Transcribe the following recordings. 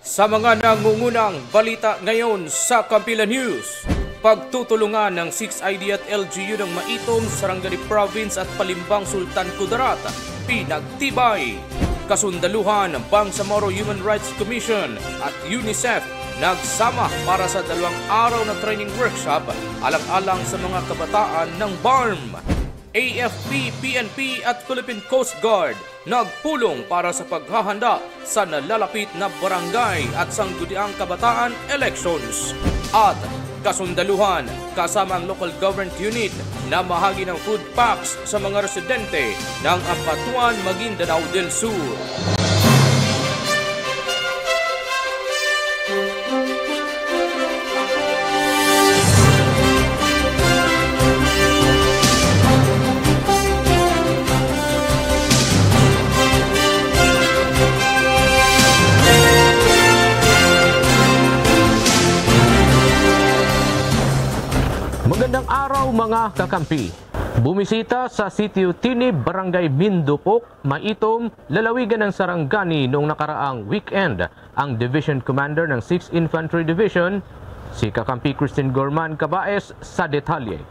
Sa mga nangungunang balita ngayon sa Kampila News, pagtutulungan ng 6ID at LGU ng Maitom, Sarangani Province at Palimbang, Sultan Kudarat, pinagtibay. Kasundaluhan ng Bangsamoro Human Rights Commission at UNICEF nagsama para sa 2 araw na training workshop alang-alang sa mga kabataan ng BARM. AFP, PNP at Philippine Coast Guard nagpulong para sa paghahanda sa nalalapit na barangay at sangguniang kabataan elections. At kasundaluhan kasama ang local government unit na mahagi ng food packs sa mga residente ng Ampatuan, Maguindanao del Sur. Magandang araw mga kakampi. Bumisita sa Sitio Tinib, Barangay Mindupok, Maitom, lalawigan ng Sarangani noong nakaraang weekend ang Division Commander ng 6th Infantry Division, si kakampi Christine Gorman Cabaes sa detalye.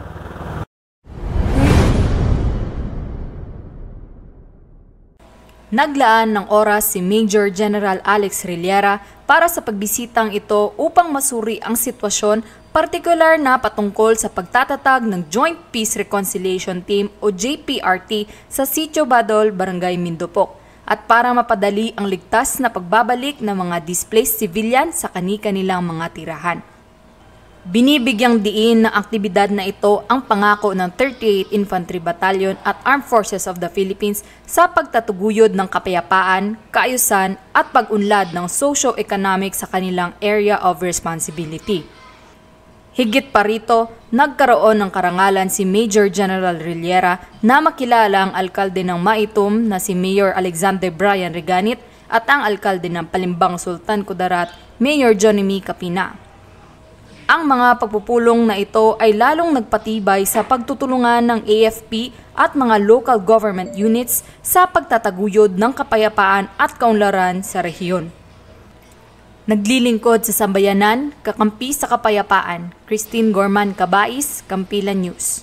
Naglaan ng oras si Major General Alex Rillera para sa pagbisitang ito upang masuri ang sitwasyon, partikular na patungkol sa pagtatatag ng Joint Peace Reconciliation Team o JPRT sa Sitio Badol, Barangay Mindupok, at para mapadali ang ligtas na pagbabalik ng mga displaced civilian sa kani-kanilang mga tirahan. Binibigyang diin ng aktibidad na ito ang pangako ng 38th Infantry Battalion at Armed Forces of the Philippines sa pagtatuguyod ng kapayapaan, kaayusan at pag-unlad ng socio-economic sa kanilang area of responsibility. Higit pa rito, nagkaroon ng karangalan si Major General Rillera na makilala ang alkalde ng Maitom na si Mayor Alexander Brian Reganit at ang alkalde ng Palimbang, Sultan Kudarat, Mayor Johnny M. Capina. Ang mga pagpupulong na ito ay lalong nagpatibay sa pagtutulungan ng AFP at mga local government units sa pagtataguyod ng kapayapaan at kaunlaran sa rehiyon. Naglilingkod sa sambayanan, kakampi sa kapayapaan, Christine Gorman Cabaes, Kampila News.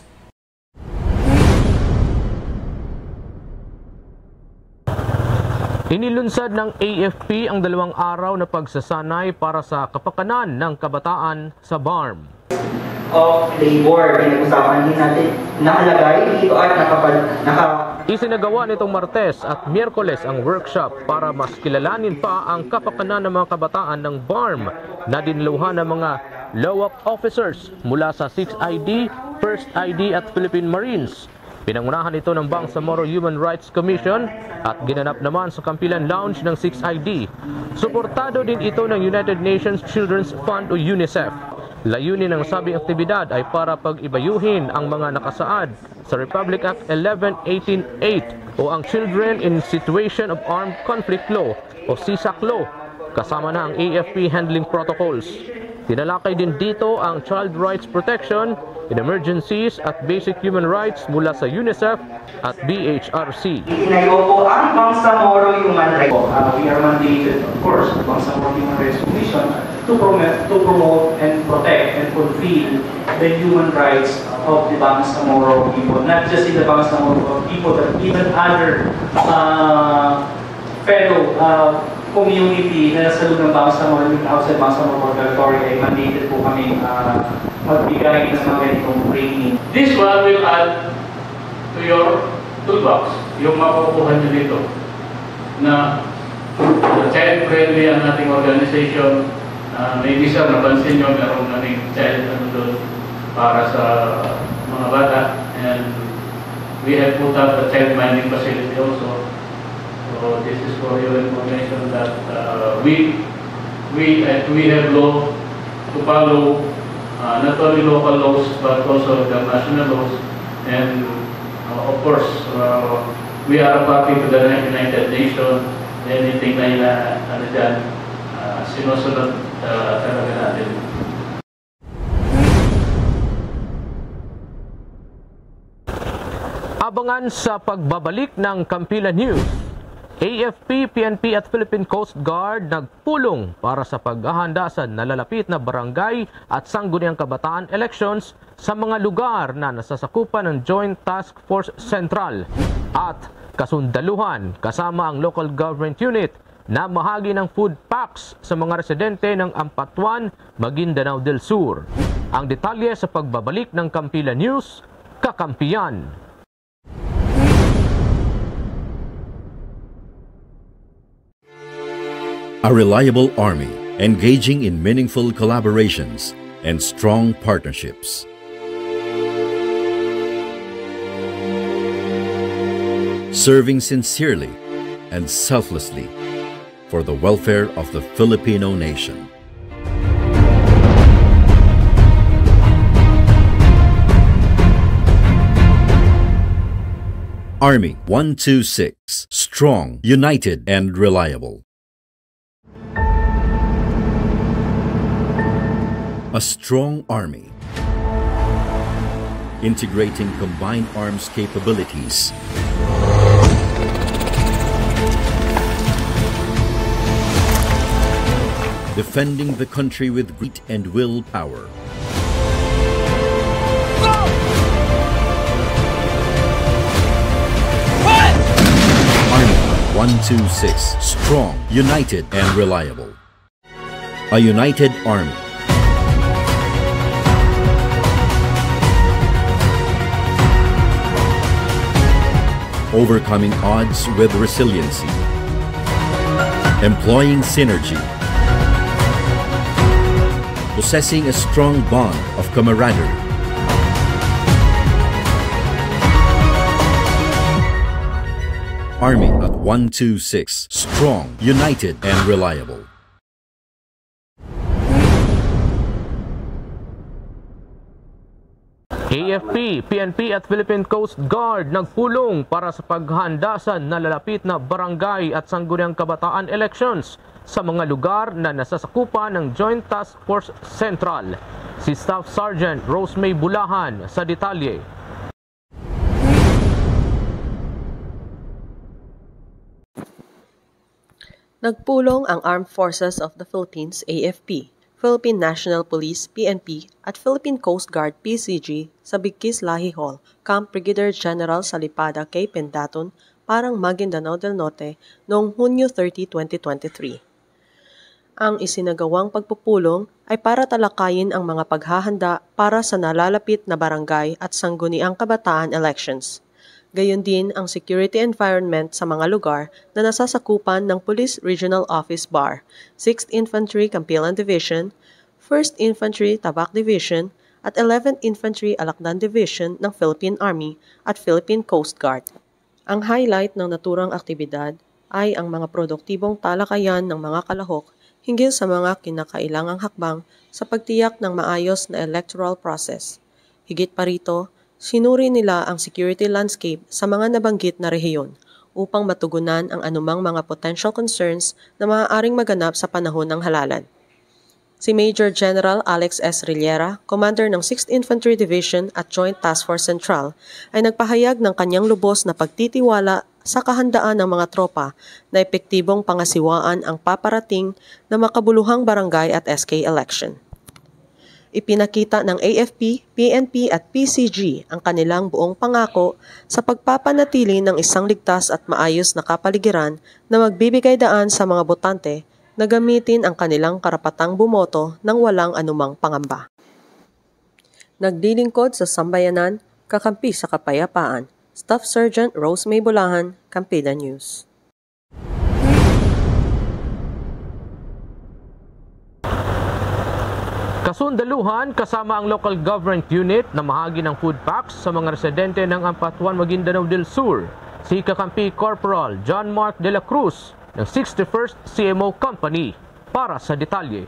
Inilunsad ng AFP ang 2 araw na pagsasanay para sa kapakanan ng kabataan sa BARM. Of labor, pinag-usapan din natin nakalagay dito at Isinagawa nitong Martes at Miyerkules ang workshop para mas kilalanin pa ang kapakanan ng mga kabataan ng BARM na dinluhan ng mga LOAC officers mula sa 6ID, 1st ID at Philippine Marines. Pinangunahan ito ng Bangsamoro Human Rights Commission at ginanap naman sa Kampilan Lounge ng 6ID. Suportado din ito ng United Nations Children's Fund o UNICEF. Layunin ng sabing aktibidad ay para pag-ibayuhin ang mga nakasaad sa Republic Act 11-18-8 o ang Children in Situation of Armed Conflict Law o CSAC Law, kasama na ang AFP Handling Protocols. Tinalakay din dito ang Child Rights Protection in Emergencies at Basic Human Rights mula sa UNICEF at BHRC. Itinayo po ang Bangsamoro Human Rights. We are mandated, of course, the Bangsamoro Human Rights Commission to promote and protect and fulfill the human rights of the Bangsamoro people. Not just in the Bangsamoro people, but even other fellow community na nasa loob ng Bangsamoro, outside Bangsamoro territory, ay mandated po kami magbigay ng mga ganitong training. This one will add to your toolbox, yung makukuha nyo dito, na child-friendly ang ating organization. Maybe sir, napansin nyo, meron naming child doon para sa mga bata, and we have put up the child minding facility also. So this is for your information that we have law to follow, not only local laws but also the national laws, and of course we are a party to the United Nations. Anything na dyan, sinusunod talaga natin. Abangan sa pagbabalik ng Kampila News. AFP, PNP at Philippine Coast Guard nagpulong para sa paghahanda sa nalalapit na barangay at sangguniang kabataan elections sa mga lugar na nasasakupan ng Joint Task Force Central at kasundaluhan kasama ang local government unit na mahagi ng food packs sa mga residente ng Ampatuan, Maguindanao del Sur. Ang detalye sa pagbabalik ng Kampila News, Kakampiyan. A reliable army engaging in meaningful collaborations and strong partnerships. Serving sincerely and selflessly for the welfare of the Filipino nation. Army 126, strong, united, and reliable. A strong army, integrating combined arms capabilities, defending the country with grit and willpower. Army 126, strong, united, and reliable. A united army. Overcoming odds with resiliency, employing synergy, possessing a strong bond of camaraderie. Army at 126, strong, united, and reliable. AFP, PNP at Philippine Coast Guard nagpulong para sa paghahanda sa nalalapit na barangay at sangguniang kabataan elections sa mga lugar na nasasakupan ng Joint Task Force Central. Si Staff Sergeant Rose May Bulahan sa detalye. Nagpulong ang Armed Forces of the Philippines, AFP, Philippine National Police, PNP, at Philippine Coast Guard, PCG, sa Bigkis Lahi Hall, Camp Brigadier General Salipada K. Pendaton, Parang Maguindanao del Norte, noong Hunyo 30, 2023. Ang isinagawang pagpupulong ay para talakayin ang mga paghahanda para sa nalalapit na barangay at sangguniang kabataan elections. Gayon din ang security environment sa mga lugar na nasasakupan ng Police Regional Office BAR, 6th Infantry Campilan Division, 1st Infantry Tabak Division, at 11th Infantry Alakdan Division ng Philippine Army at Philippine Coast Guard. Ang highlight ng naturang aktibidad ay ang mga produktibong talakayan ng mga kalahok hinggil sa mga kinakailangang hakbang sa pagtiyak ng maayos na electoral process. Higit pa rito, sinuri nila ang security landscape sa mga nabanggit na rehiyon upang matugunan ang anumang mga potential concerns na maaaring maganap sa panahon ng halalan. Si Major General Alex S. Riliera, Commander ng 6th Infantry Division at Joint Task Force Central, ay nagpahayag ng kanyang lubos na pagtitiwala sa kahandaan ng mga tropa na epektibong pangasiwaan ang paparating na makabuluhang barangay at SK election. Ipinakita ng AFP, PNP at PCG ang kanilang buong pangako sa pagpapanatili ng isang ligtas at maayos na kapaligiran na magbibigay daan sa mga botante na gamitin ang kanilang karapatang bumoto nang walang anumang pangamba. Naglilingkod sa sambayanan, kakampi sa kapayapaan, Staff Sergeant Rose May Bulahan, Kampila News. Kasundaluhan kasama ang local government unit na mahagi ng food packs sa mga residente ng Ampatuan, Maguindanao del Sur, si Kakampi Corporal John Mark de la Cruz ng 61st CMO Company para sa detalye.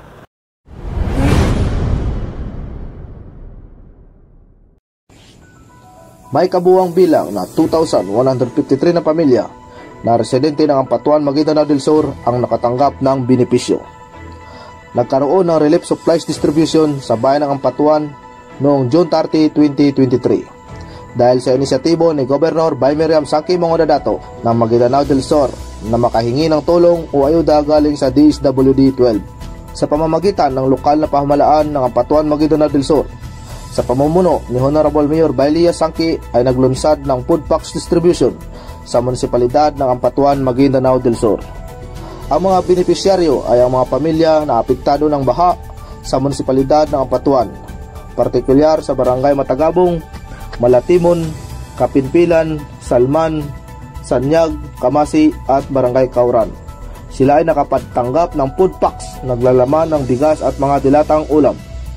May kabuuang bilang na 2,153 na pamilya na residente ng Ampatuan, Maguindanao del Sur ang nakatanggap ng benepisyo. Nagkaroon ng relief supplies distribution sa bayan ng Ampatuan noong June 30, 2023. dahil sa inisyatibo ni Gobernador Baymiriam Sangki Mangudadato ng Maguindanao del Sur na makahingi ng tulong o ayuda galing sa DSWD 12 sa pamamagitan ng lokal na pamahalaan ng Ampatuan Maguindanao del Sur. Sa pamumuno ni Honorable Mayor Bailia Sangki ay naglunsad ng food packs distribution sa munisipalidad ng Ampatuan Maguindanao del Sur. Ang mga benepisyaryo ay ang mga pamilya na apektado ng baha sa munisipalidad ng Ampatuan, partikulyar sa Barangay Matagabong, Malatimon, Kapinpilan, Salman, Sanyag, Kamasi at Barangay Kauran. Sila ay nakapatanggap ng food packs naglalaman ng bigas at mga dilatang ulam.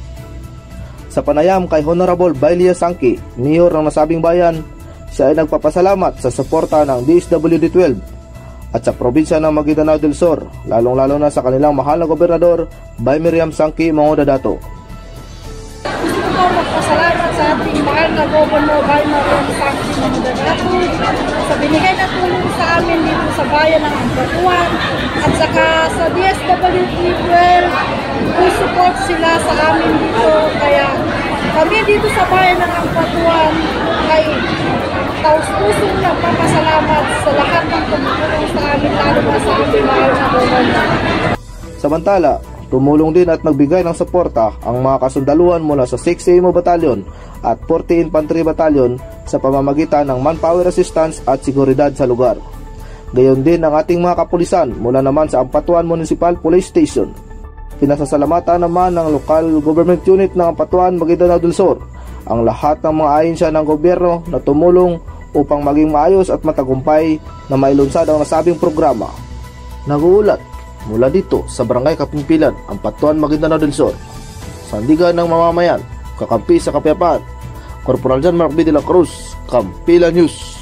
Sa panayam kay Honorable Bailia Sangki, Mayor ng nasabing bayan, siya ay nagpapasalamat sa suporta ng DSWD 12 at sa probinsya ng Maguindanao del Sur, lalong-lalo na sa kanilang mahal na gobernador, Baymiriam Sangki Mangudadato. Gusto ko magpasalamat sa ating mahal na Gobernador Baymiriam Sangki Mangudadato sa binigay na tulong sa amin dito sa bayan ng Ampatuan at saka sa DSWD 12, full support sila sa amin dito. Kaya kami dito sa bayan ng Ampatuan ay taus-pusong nagpapasalamat sa lahat ng tumutulong sa amin, lalo na sa ating mahal na Gobernador. Samantala, tumulong din at nagbigay ng suporta ang mga kasundaluhan mula sa 6 AMO Battalion at 40 Infantry Battalion sa pamamagitan ng manpower assistance at seguridad sa lugar. Gayon din ang ating mga kapulisan mula naman sa Ampatuan Municipal Police Station. Pinasasalamatan naman ng local government unit ng Ampatuan Maguindanao del Sur ang lahat ng mga ahensya ng gobyerno na tumulong upang maging maayos at matagumpay na mailunsad ang nasabing programa. Nag-uulat mula dito sa Barangay Kapinpilan, Ampatuan Maguindanao del Sur, sandigan ng mamamayan, kakampi sa kapayapaan, Corporal John Mark B. de la Cruz, Kampila News.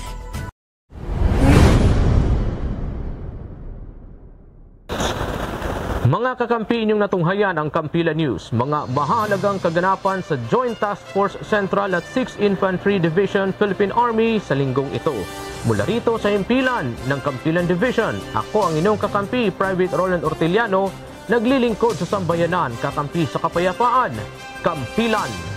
Mga kakampi inyong natunghayan ang Kampila News, mga mahalagang kaganapan sa Joint Task Force Central at 6th Infantry Division Philippine Army sa linggong ito. Mula rito sa himpilan ng Kampilan Division, ako ang inyong kakampi, Private Roland Orteliano, naglilingkod sa sambayanan, kakampi sa kapayapaan, Kampilan.